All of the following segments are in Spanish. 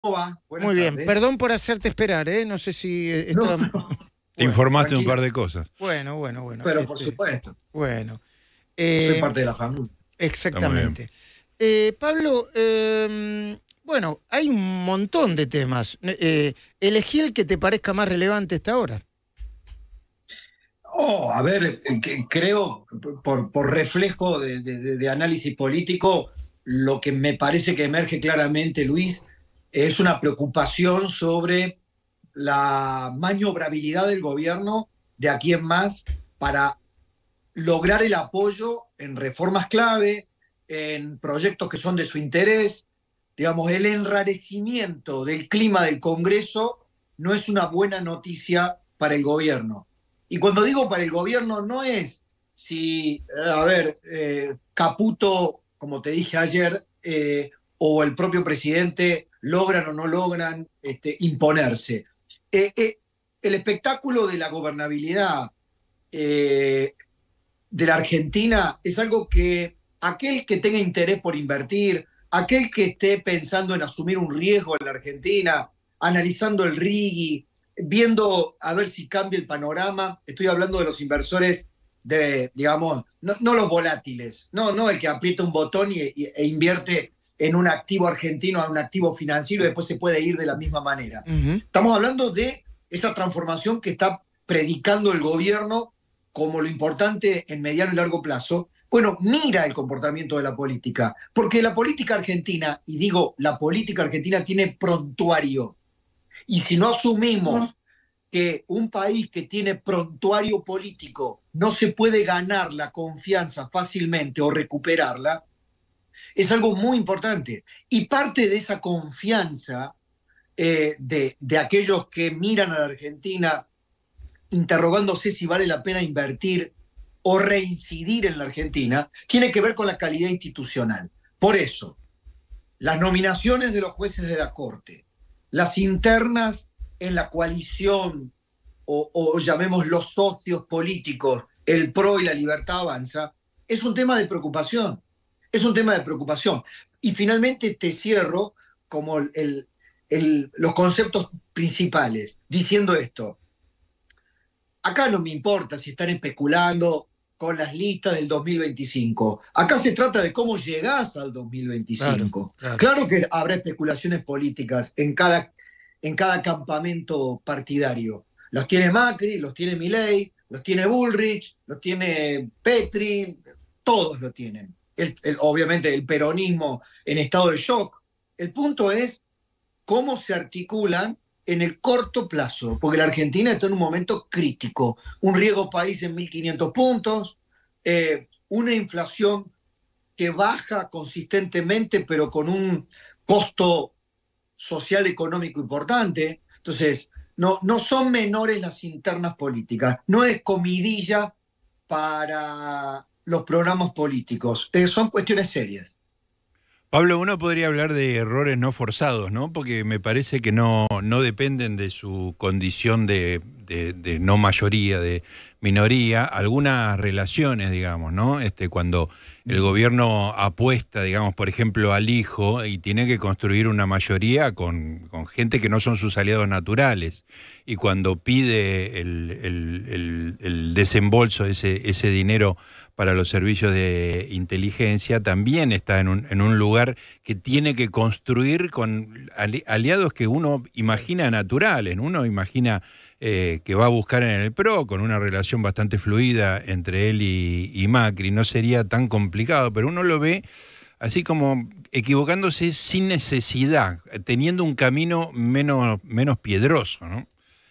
va? Muy Buenas bien, tardes. perdón por hacerte esperar, ¿eh? No sé si No, está... no. Te Bueno, informaste un tranquilo. par de cosas. Bueno. Pero por supuesto, Bueno. soy Eh, parte de la familia. Está muy bien. exactamente. Pablo, bueno, hay un montón de temas. Elegí el que te parezca más relevante hasta ahora. A ver, creo, por reflejo de análisis político, lo que me parece que emerge claramente, Luis, es una preocupación sobre la maniobrabilidad del gobierno de aquí en más para lograr el apoyo en reformas clave, en proyectos que son de su interés. Digamos, el enrarecimiento del clima del Congreso no es una buena noticia para el gobierno. Y cuando digo para el gobierno, no es si, Caputo, como te dije ayer, o el propio presidente logran o no logran imponerse. Eh, eh, el espectáculo de la gobernabilidad eh, de la Argentina es algo que aquel que tenga interés por invertir, aquel que esté pensando en asumir un riesgo en la Argentina, analizando el RIGI, viendo a ver si cambia el panorama, estoy hablando de los inversores digamos, no los volátiles, no el que aprieta un botón e invierte en un activo argentino, en un activo financiero y después se puede ir de la misma manera. Estamos hablando de esa transformación que está predicando el gobierno como lo importante en mediano y largo plazo. Bueno, mira el comportamiento de la política, porque la política argentina, y digo, la política argentina tiene prontuario, y si no asumimos que un país que tiene prontuario político no se puede ganar la confianza fácilmente o recuperarla, es algo muy importante. Y parte de esa confianza de aquellos que miran a la Argentina interrogándose si vale la pena invertir o reincidir en la Argentina, tiene que ver con la calidad institucional. Por eso, las nominaciones de los jueces de la Corte, las internas en la coalición o llamemos los socios políticos, el PRO y la Libertad Avanza, es un tema de preocupación. Es un tema de preocupación. Y finalmente te cierro como los conceptos principales, diciendo esto. Acá no me importa si están especulando con las listas del 2025. Acá se trata de cómo llegás al 2025. Claro. Claro que habrá especulaciones políticas en cada campamento partidario. Los tiene Macri, los tiene Milei, los tiene Bullrich, los tiene Petri, todos lo tienen. Obviamente el peronismo en estado de shock. El punto es cómo se articulan en el corto plazo, porque la Argentina está en un momento crítico, un riesgo país en 1.500 puntos, una inflación que baja consistentemente, pero con un costo social económico importante. Entonces, no son menores las internas políticas, no es comidilla para los programas políticos, son cuestiones serias. Pablo, uno podría hablar de errores no forzados, ¿no? Porque me parece que no dependen de su condición de no mayoría, de minoría, algunas relaciones, digamos, ¿no? Cuando el gobierno apuesta, digamos, por ejemplo, al hijo y tiene que construir una mayoría con gente que no son sus aliados naturales, y cuando pide el desembolso de ese dinero para los servicios de inteligencia, también está en un lugar que tiene que construir con aliados que uno imagina naturales, ¿no? Uno imagina que va a buscar en el PRO, con una relación bastante fluida entre él y Macri. No sería tan complicado, pero uno lo ve así como equivocándose sin necesidad, teniendo un camino menos piedroso, ¿no?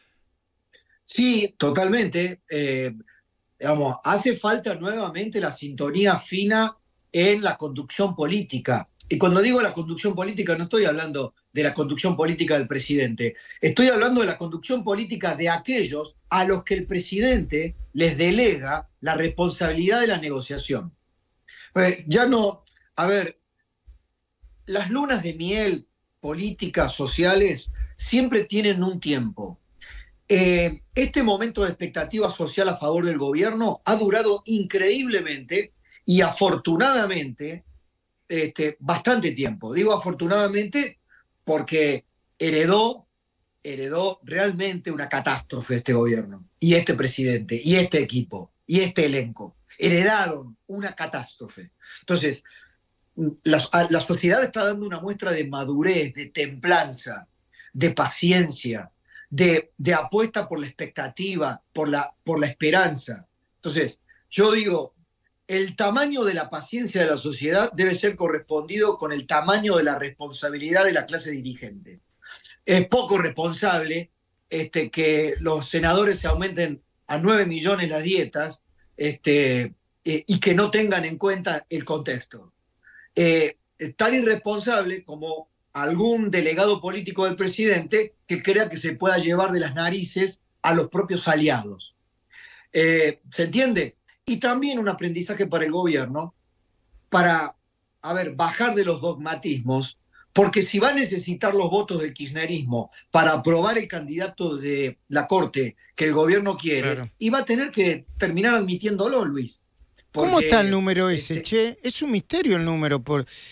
Sí, totalmente. Digamos, hace falta nuevamente la sintonía fina en la conducción política. Y cuando digo la conducción política, no estoy hablando de la conducción política del presidente, estoy hablando de la conducción política de aquellos a los que el presidente les delega la responsabilidad de la negociación. Ya no, a ver, las lunas de miel políticas, sociales, siempre tienen un tiempo. Este momento de expectativa social a favor del gobierno ha durado increíblemente y afortunadamente bastante tiempo. Digo afortunadamente porque heredó realmente una catástrofe este gobierno, y este presidente, y este equipo, y este elenco. Heredaron una catástrofe. Entonces, la sociedad está dando una muestra de madurez, de templanza, de paciencia, de apuesta por la expectativa, por la esperanza. Entonces, yo digo, el tamaño de la paciencia de la sociedad debe ser correspondido con el tamaño de la responsabilidad de la clase dirigente. Es poco responsable que los senadores se aumenten a 9 millones las dietas y que no tengan en cuenta el contexto. Tan irresponsable como algún delegado político del presidente que crea que se pueda llevar de las narices a los propios aliados. ¿Se entiende? Y también un aprendizaje para el gobierno para, bajar de los dogmatismos, porque si va a necesitar los votos del kirchnerismo para aprobar el candidato de la Corte que el gobierno quiere, claro, y va a tener que terminar admitiéndolo, Luis. Porque, ¿cómo está el número ese, che? Es un misterio el número.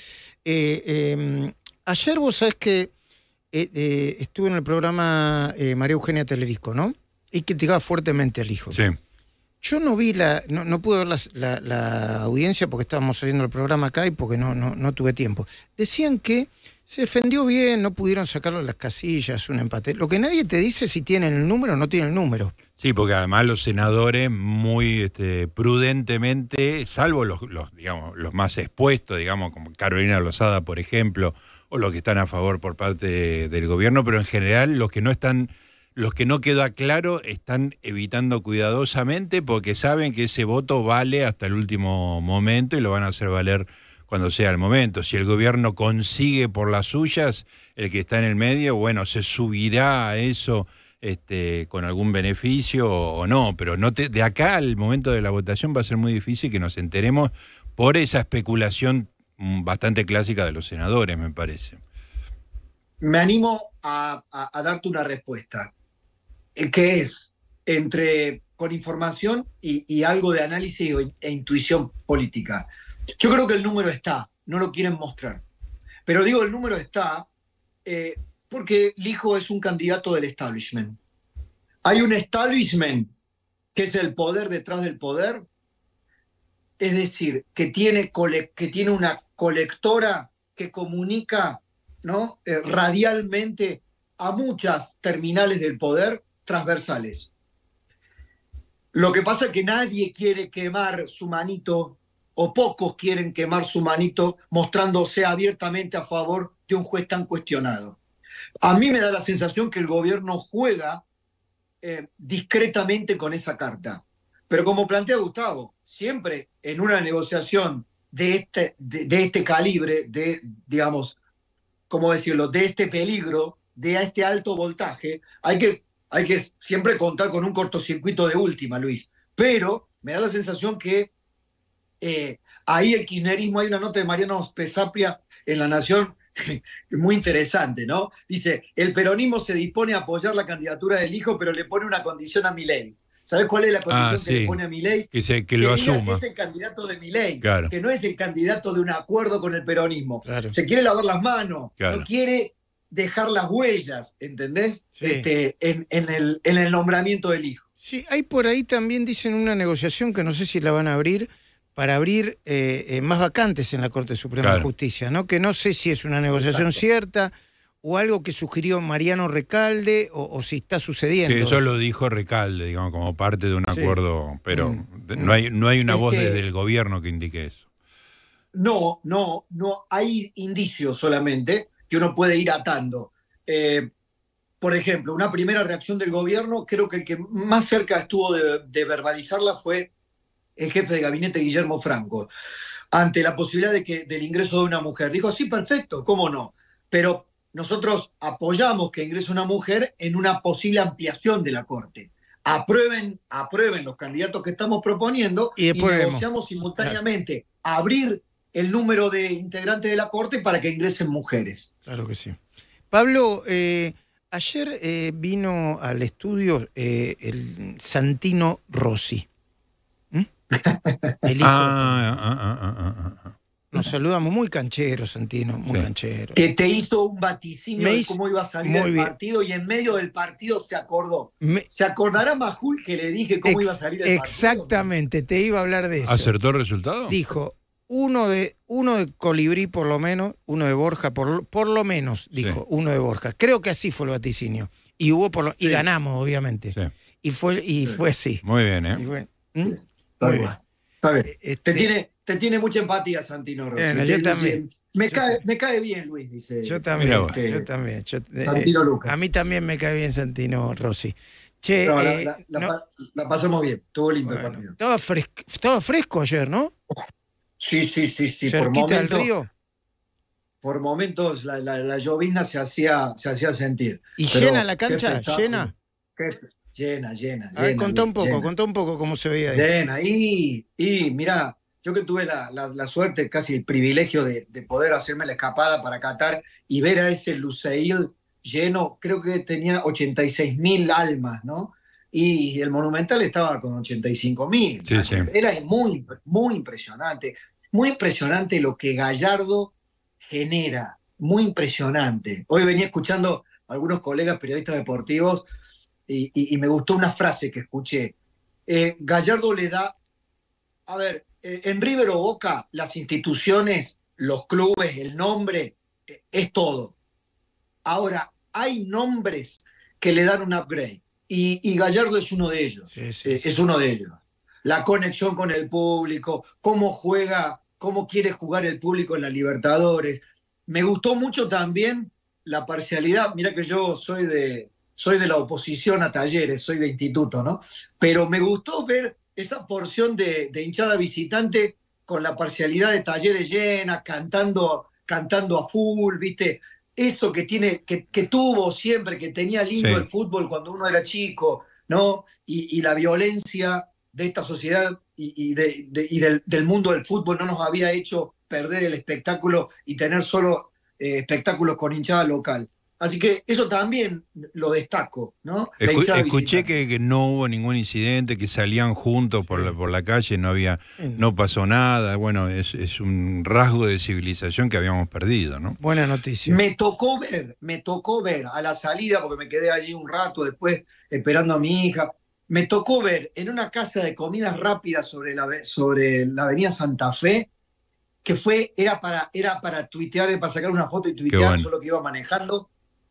Ayer vos sabés que estuve en el programa María Eugenia Telerisco, ¿no? Y criticaba fuertemente al hijo. Sí. Yo no vi no pude ver la audiencia porque estábamos haciendo el programa acá y porque no tuve tiempo. Decían que se defendió bien, no pudieron sacarlo de las casillas, un empate. Lo que nadie te dice es si tienen el número o no tienen el número. Sí, porque además los senadores muy prudentemente, salvo los más expuestos, digamos, como Carolina Lozada, por ejemplo, o los que están a favor por parte del gobierno, pero en general los que no queda claro están evitando cuidadosamente porque saben que ese voto vale hasta el último momento y lo van a hacer valer cuando sea el momento. Si el gobierno consigue por las suyas, el que está en el medio, bueno, se subirá a eso con algún beneficio o no, pero de acá al momento de la votación va a ser muy difícil que nos enteremos por esa especulación bastante clásica de los senadores, me parece. Me animo a darte una respuesta, que es con información y algo de análisis e intuición política. Yo creo que el número está, no lo quieren mostrar. Pero digo, el número está porque Lijo es un candidato del establishment. Hay un establishment que es el poder detrás del poder, es decir, que tiene una colectora que comunica, ¿no? Radialmente a muchas terminales del poder transversales. Lo que pasa es que nadie quiere quemar su manito, o pocos quieren quemar su manito mostrándose abiertamente a favor de un juez tan cuestionado. A mí me da la sensación que el gobierno juega discretamente con esa carta. Pero como plantea Gustavo, siempre en una negociación de este calibre, digamos, ¿cómo decirlo?, de este peligro, de este alto voltaje, hay que siempre contar con un cortocircuito de última, Luis. Pero me da la sensación que ahí el kirchnerismo, hay una nota de Mariano Pesapia en La Nación muy interesante, ¿no? Dice, el peronismo se dispone a apoyar la candidatura del hijo, pero le pone una condición a Milei. ¿Sabes cuál es la condición que le pone a Milei? Que lo asuma. Que es el candidato de Milei, claro, que no es el candidato de un acuerdo con el peronismo. Claro. Se quiere lavar las manos, claro, no quiere dejar las huellas, ¿entendés? Sí. En el nombramiento del hijo. Sí, hay por ahí también, dicen, una negociación que no sé si la van a abrir, para abrir más vacantes en la Corte Suprema de Justicia, ¿no? Que no sé si es una negociación cierta o algo que sugirió Mariano Recalde o si está sucediendo. Sí, eso lo dijo Recalde, digamos, como parte de un acuerdo, pero no hay una voz desde el gobierno que indique eso. No, hay indicios solamente que uno puede ir atando. Por ejemplo, una primera reacción del gobierno, creo que el que más cerca estuvo de verbalizarla fue el jefe de gabinete Guillermo Franco, ante la posibilidad del ingreso de una mujer. Dijo, sí, perfecto, ¿cómo no? Pero nosotros apoyamos que ingrese una mujer en una posible ampliación de la Corte. Aprueben los candidatos que estamos proponiendo y negociamos simultáneamente abrir el número de integrantes de la Corte para que ingresen mujeres. Claro que sí. Pablo, ayer vino al estudio el Santino Rossi. El hijo nos saludamos, muy canchero, Santino, muy canchero. Que te hizo un vaticinio de cómo iba a salir el bien. partido y en medio del partido se acordó. ¿Se acordará Majul que le dije cómo iba a salir el partido? Exactamente, te iba a hablar de eso. ¿Acertó el resultado? Dijo, uno de Colibrí por lo menos, uno de Borja por lo menos, dijo, uno de Borja. Creo que así fue el vaticinio. Y hubo y ganamos, obviamente. Sí. Y fue así. Muy bien, ¿eh? Está bien. Te tiene mucha empatía, Santino Rossi. Yo también. Me cae bien, Luis, dice. Yo también. Santino Lucas. A mí también me cae bien Santino Rossi. Che, la pasamos bien. Estuvo lindo el partido. Estaba fresco ayer, ¿no? Sí. Cerquita del río. Por momentos la llovizna se hacía sentir. ¿Y llena la cancha? ¿Llena? Llena. A ver, contá un poco cómo se veía ahí. Llena. Y mirá, yo que tuve la suerte, casi el privilegio de poder hacerme la escapada para Qatar y ver a ese Lusail lleno, creo que tenía 86.000 almas, ¿no? Y el Monumental estaba con 85.000. Sí. Era muy impresionante. Muy impresionante lo que Gallardo genera. Muy impresionante. Hoy venía escuchando a algunos colegas periodistas deportivos y me gustó una frase que escuché. Gallardo le da... A ver, en River o Boca, las instituciones, los clubes, el nombre, es todo. Ahora, hay nombres que le dan un upgrade. Y Gallardo es uno de ellos. Sí. Es uno de ellos. La conexión con el público, cómo juega, cómo quiere jugar el público en la Libertadores. Me gustó mucho también la parcialidad. Mira que yo soy de la oposición a Talleres, soy de instituto, ¿no? Pero me gustó ver esa porción de hinchada visitante con la parcialidad de Talleres llena, cantando a full, ¿viste? Eso que tuvo siempre, que tenía lindo el fútbol cuando uno era chico, ¿no? Y la violencia de esta sociedad y del mundo del fútbol no nos había hecho perder el espectáculo y tener solo espectáculos con hinchada local. Así que eso también lo destaco, ¿no? Escuché que no hubo ningún incidente, que salían juntos por la calle, no pasó nada. Bueno, es un rasgo de civilización que habíamos perdido, ¿no? Buena noticia. Me tocó ver a la salida, porque me quedé allí un rato después esperando a mi hija. Me tocó ver en una casa de comidas rápidas sobre la avenida Santa Fe, que era para tuitear, para sacar una foto y tuitear, solo que iba manejando.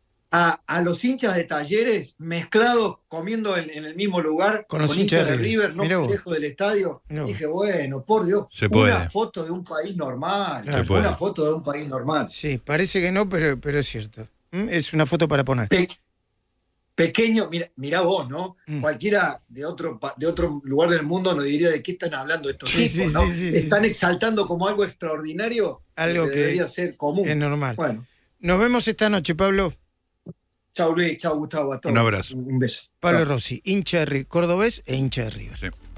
A los hinchas de Talleres mezclados comiendo en el mismo lugar con los hinchas de River, no lejos del estadio. Dije, bueno, por Dios, una foto de un país normal. Una foto de un país normal. Sí, parece que no, pero es cierto. Es una foto para poner. Pequeño, mirá vos, ¿no? Cualquiera de otro lugar del mundo nos diría de qué están hablando estos tipos, ¿no? Están exaltando como algo extraordinario, algo que debería ser común. Es normal. Bueno. Nos vemos esta noche, Pablo. Chau Luis, chau Gustavo, a todos. Un abrazo. Un beso. Pablo Rossi, hincha de River, cordobés e hincha de River. Sí.